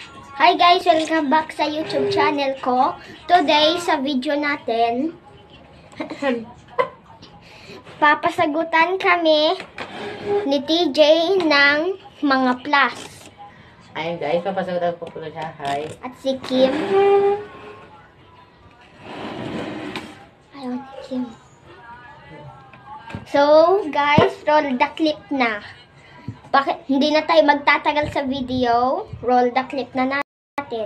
Hi guys! Welcome back sa YouTube channel ko. Today, sa video natin, papasagutan kami ni TJ ng mga plus. Ayun guys, papasagutan ko po siya. Hi. At si Kim. Ayun, Kim. So, guys, roll the clip na. Bakit hindi na tayo magtatagal sa video? Roll the clip na natin.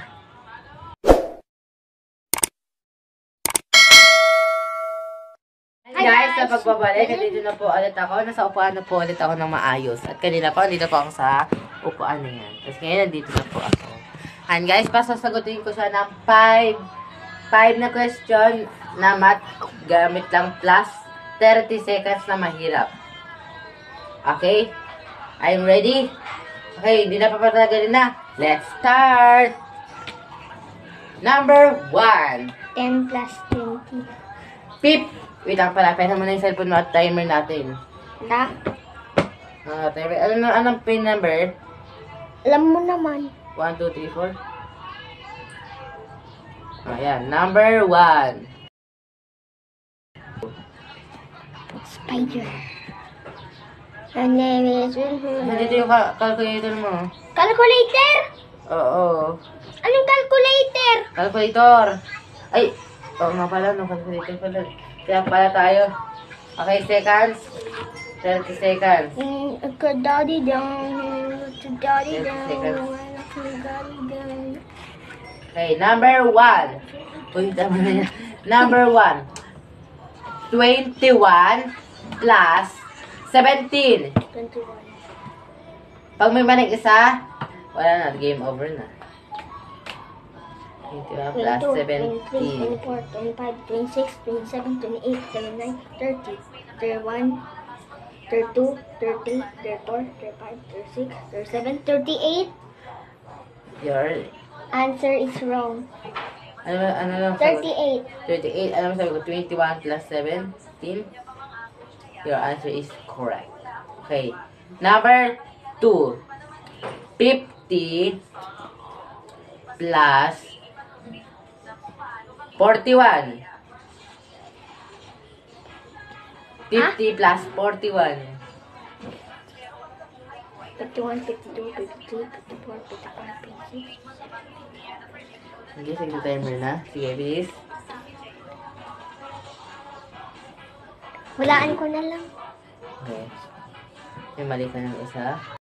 Hi guys, sa pagbabalik, dito na po ulit ako. Nasa upuan na po ulit ako ng maayos. At kanina po, dito po ako sa upuan na yan. Tapos ngayon, nandito na po ako. And guys, pasasagutin ko siya ng 5 na question na math gamit lang plus 30 seconds na mahirap. Okay? Are you ready? Okay, hindi na papatagalin na. Let's start! Number 1. 10 plus 20. Pip! Wait lang pala, pera mo na yung cellphone mo at timer natin. Na? Timer. Anong pin number? Alam mo naman. 1, 2, 3, 4. Ayan, number 1. Spider. Her name is... Nandito yung calculator mo. Calculator? Oo. Anong calculator? Calculator. Ay, oo nga pala, no, calculator pala. Kaya pala tayo. Okay, seconds. 30 seconds. Daddy down. Daddy 30 down. seconds. Daddy down. Okay, number 1. Uy, tama na yan. Number 1. 21 plus 17. 21. Pag may manig isa, wala na. Game over na. 21 plus 17. 23, 24, 25, 26, 27, 28, 29, 30, 31, 32, 30, 34, 35, 36, 37, 38. Your Answer is wrong. ano lang? 38. 38. Ano sabi ko? 21 plus 17. Your answer is correct. Okay. Number 2. 50 plus 41. 50 plus 41. 51, 52, 53, 54, 55, 56. Sige, sige timer na. Sige, bilis. Walaan ko na lang. Okay. May mali ka ng isa.